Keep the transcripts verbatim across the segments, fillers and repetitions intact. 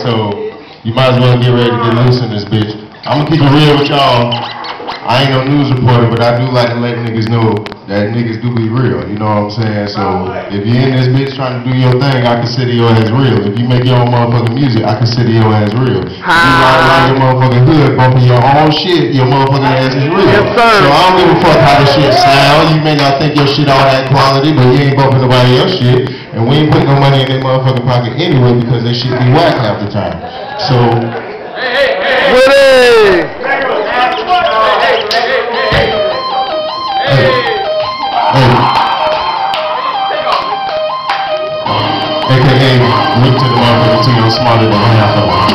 so you might as well get ready to get loose in this bitch. I'm gonna keep it real with y'all. I ain't no news reporter, but I do like to let niggas know that niggas do be real, you know what I'm saying? So, if you're in this bitch trying to do your thing, I consider your ass real. If you make your own motherfucking music, I consider your ass real. If you ride around your motherfucking hood bumping your own shit, your motherfucking ass is real. Yes, sir. So I don't give a fuck how this shit sound. You may not think your shit all that quality, but you ain't bumping nobody else shit. And we ain't putting no money in their motherfucking pocket anyway because they shit be whack half the time. So, hey, hey, hey. Hey, A K A look to the motherfucker till you're smarter than half of them.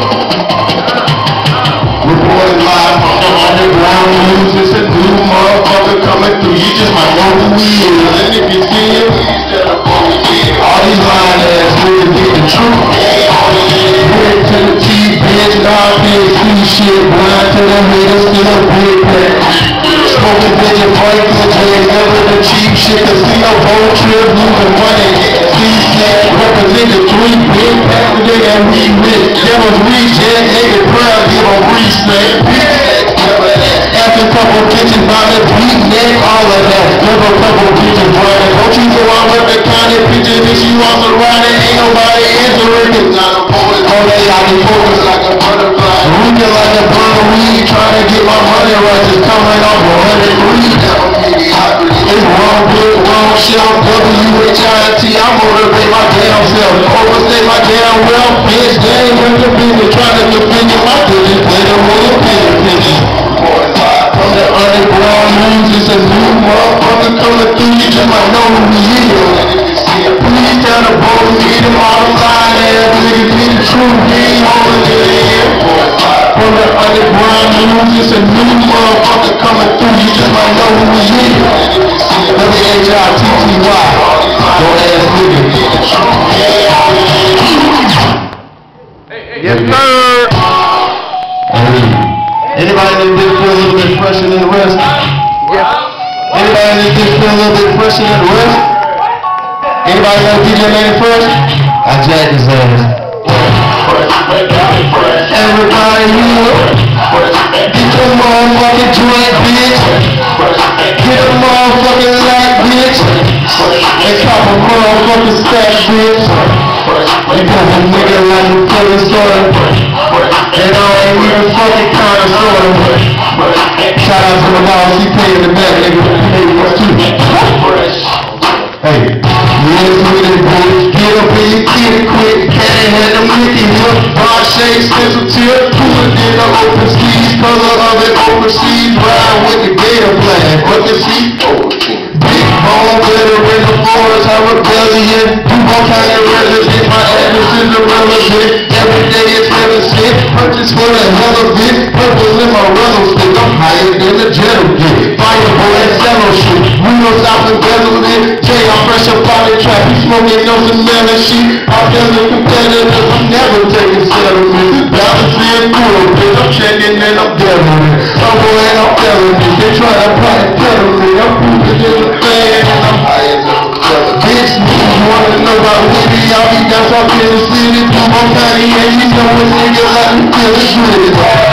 Reported live from the underground news. It's a new motherfucker coming through. You just might know who he is. And if you see him, all these lying ass niggas get the truth. Head to the teeth, bitch, nah, bitch, see shit. Blind to the haters, still big pack. Smoking bitch and break the day, never the cheap shit. Casino boat trip, losing money. C-Snap, represent the three big pack today and we rich. Devils reach, yeah, nigga, proud, give them reset. After a couple bitches by the beat neck, all of that. Never a couple bitches running. Don't you go out with the kind of bitches that you want to ride it. Ain't nobody answering, cause not a bullet. Oh, they out the focus like a butterfly. Rookie like a burner weed, trying to get my money right. Just coming off a hundred degrees. It's wrong, good, wrong, shell, W H I T. I motivate my damn self. Overstay my damn well, bitch. They ain't with the business, trying to defend my business. Play the role of business. From the underground news, it's a new motherfucker coming through. You just might know who he is. Please tell the boys, get him all the line ass niggas, get the truth, he ain't holding it in. From the underground news, it's a new motherfucker coming through. You just might know who he is. W H I T T Y. Don't ask niggas, get the truth. Yes, sir. Hey. Anybody in this bitch feel a little bit fresher than the rest? Yes. Anybody in this bitch feel a little bit fresher than the rest? Anybody know D J Manny Fresh? I jacked his ass. Everybody here, get your motherfucking joint, bitch. Get a motherfucking light, bitch. And cop a motherfucking stack, bitch. Because a nigga like a killer sorta. And I ain't even fucking kinda sorta. Shout out to the boss, he paid the back, nigga. He paid for us too. Hey, yes, with it, bitch. Get up in your kid quick. Can't have them licking here. Bar shake, stencil tip. Cooler than the open skis. Color of it overseas. Ride with the gator plan. What the seat? Big bone, glitter in the forest. I'm rebellion. Duval County resident. My address is irrelevant. Every day it's never shit. Purchase for the hell of it. Purple in my rental stick. I'm higher than the general get. Fireboy and cello shit. Wheels out and bezel it. Jay, I'm fresh up out the trap. He smoking no some melon shit. I'm feeling competitive. I'm never taking settlements. Balancing cool, bitch. I'm checking and I'm dealing it. I'm going, I'm telling it. They try to play pedal me. I'm moving in the fan and I'm high as a bitch, niggas wanna know about Whitney. Y'all be down talking in the city. Duval County and you know a nigga like me feeling good.